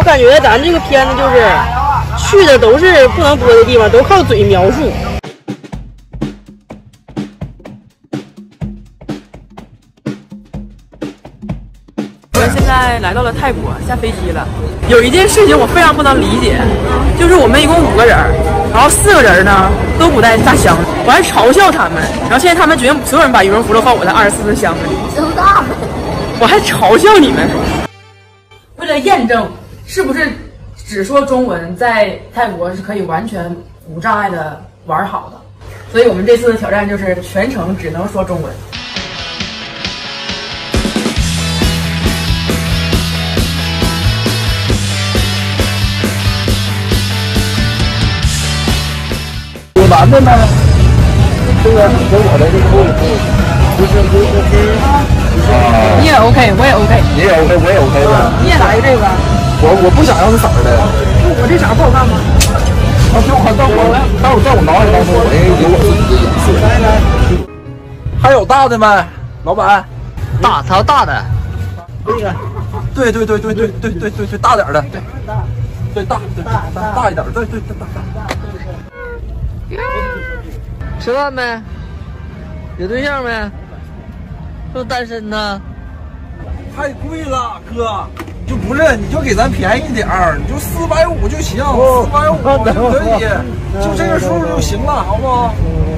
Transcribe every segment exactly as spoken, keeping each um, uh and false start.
感觉咱这个片子就是去的都是不能播的地方，都靠嘴描述。我现在来到了泰国，下飞机了。有一件事情我非常不能理解，就是我们一共五个人，然后四个人呢都不带大箱子，我还嘲笑他们。然后现在他们决定所有人把羽绒服都放我的二十四个箱子里， 真大呗！ 我还嘲笑你们。为了验证是不是只说中文在泰国是可以完全无障碍的玩好的，所以我们这次的挑战就是全程只能说中文。 有男的吗？这个跟我的这个不是不是不是啊， 你也 OK， 我也 OK， 你也 OK， 我也 OK 的。 你也来这个？ 我我不想要这色儿的。 我这色不好看吗？ 啊，挺好看，但我但我在我脑海当中，我这有我自己的颜色。还有大的吗？老板， 大，它要大的。 这个，对对对对对对对对对，大点的，对，对大，对大大大一点，对对对大大。 吃饭没？有对象没？是不是单身呢？ 太贵了，哥，就不是，你就给咱便宜点儿，你就四百五就行，四百五就可以，就这个数就行了，好不好？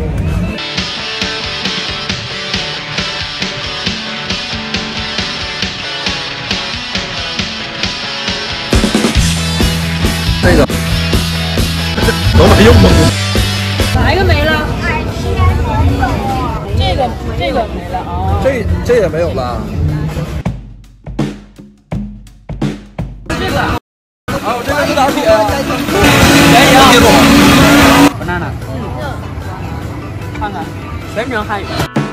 这个能没用吗？ 哪一个没了？这个这个没了啊！ 这这也没有了。 这个， 还有这个是哪铁？ 便宜啊！不娜娜，看看，全程汉语。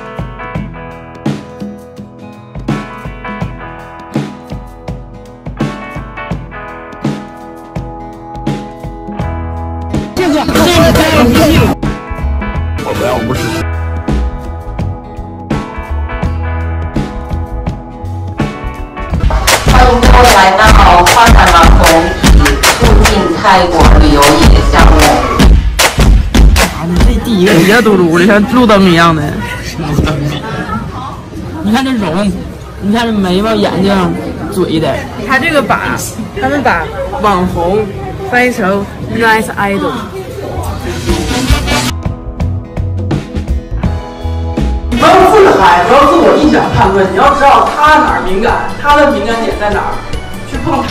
这个，这个加油机。 我不要，我不吃。 欢迎各位来到花展网红体促进泰国旅游业项目。 啊，你这第一个别嘟噜的，像路灯一样的。路灯。你看这容，你看这眉毛、眼睛、嘴的。他这个把他们把网红翻译成 nice idol。不要自嗨，不要自我臆想判断，你要知道他哪儿敏感，他的敏感点在哪儿，去碰。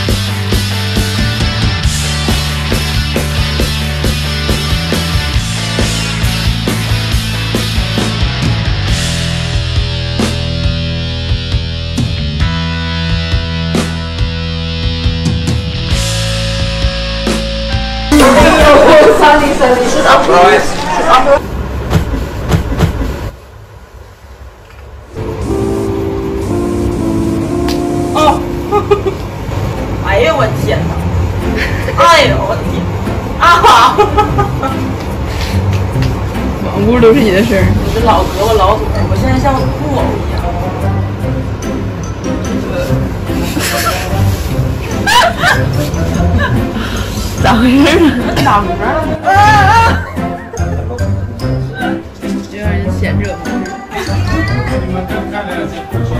三零三零是啊，是啊。哦，哎呀我天哪！哎呦我天！啊！满屋都是你的声儿。我这老胳膊老腿，我现在像布偶一样。咋回事呢？打嗝了？啊！有点闲着。你们看看这个。